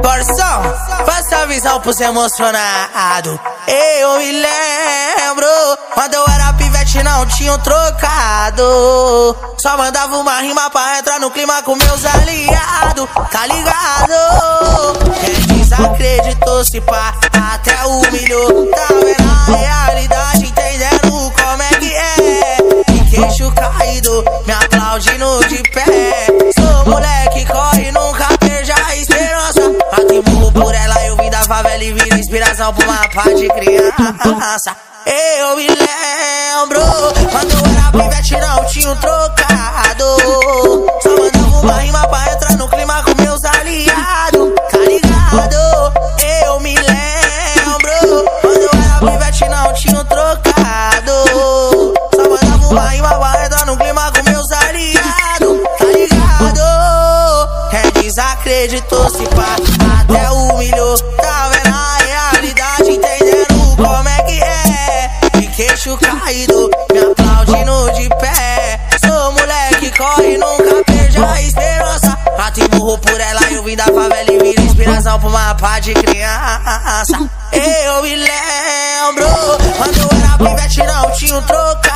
Corção, faça a visão pros emocionados. Eu me lembro quando eu era pivete, não tinha um trocado. Só mandava uma rima pra entrar no clima com meus aliados. Tá ligado? Quem desacreditou se pá, até humilhou. Tá vendo a realidade, entendendo como é que é. De queixo caído, me aplaudindo de pé. Sou moleque, corre, nunca perja a esperança. Aqui morro por ela, eu vim da favela e viro inspiração pra uma pá de criança. Eu me lembro quando eu era pivete, não tinha um trocado. Só mandava uma rima pra entrar no clima com meus aliados. Tá ligado? Eu me lembro quando eu era pivete, não tinha um trocado. Só mandava uma rima pra entrar no clima com meus aliados. Tá ligado? Quem desacreditou se pá, até humilhou. Tá vendo a realidade, entendendo como é que é. De queixo caído, me aplaudindo de pé. Sou moleque, corre, nunca perja a esperança. Rato e morro por ela, eu vim da favela e viro inspiração pra uma pá de criança. Eu me lembro quando eu era pivete, não tinha um troco.